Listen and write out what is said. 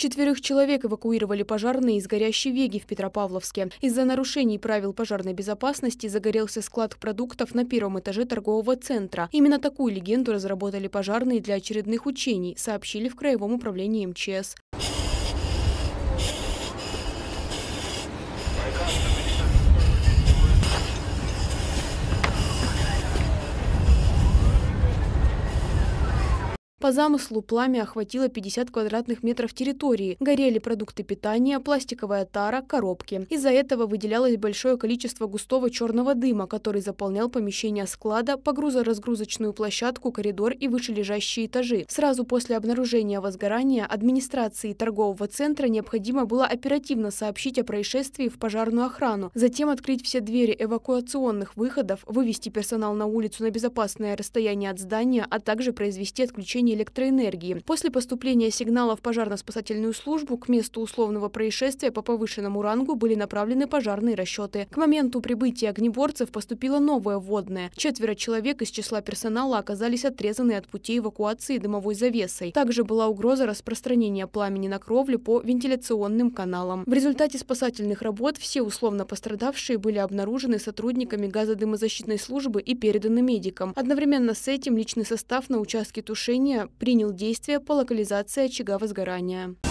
4 человек эвакуировали пожарные из горящей Веги в Петропавловске. Из-за нарушений правил пожарной безопасности загорелся склад продуктов на первом этаже торгового центра. Именно такую легенду разработали пожарные для очередных учений, сообщили в Краевом управлении МЧС. По замыслу пламя охватило 50 квадратных метров территории. Горели продукты питания, пластиковая тара, коробки. Из-за этого выделялось большое количество густого черного дыма, который заполнял помещение склада, погрузо-разгрузочную площадку, коридор и вышележащие этажи. Сразу после обнаружения возгорания администрации торгового центра необходимо было оперативно сообщить о происшествии в пожарную охрану, затем открыть все двери эвакуационных выходов, вывести персонал на улицу на безопасное расстояние от здания, а также произвести отключение электроэнергии. После поступления сигнала в пожарно-спасательную службу к месту условного происшествия по повышенному рангу были направлены пожарные расчеты. К моменту прибытия огнеборцев поступило новое вводное. 4 человек из числа персонала оказались отрезаны от путей эвакуации дымовой завесой. Также была угроза распространения пламени на кровлю по вентиляционным каналам. В результате спасательных работ все условно пострадавшие были обнаружены сотрудниками газодымозащитной службы и переданы медикам. Одновременно с этим личный состав на участке тушения принял действия по локализации очага возгорания.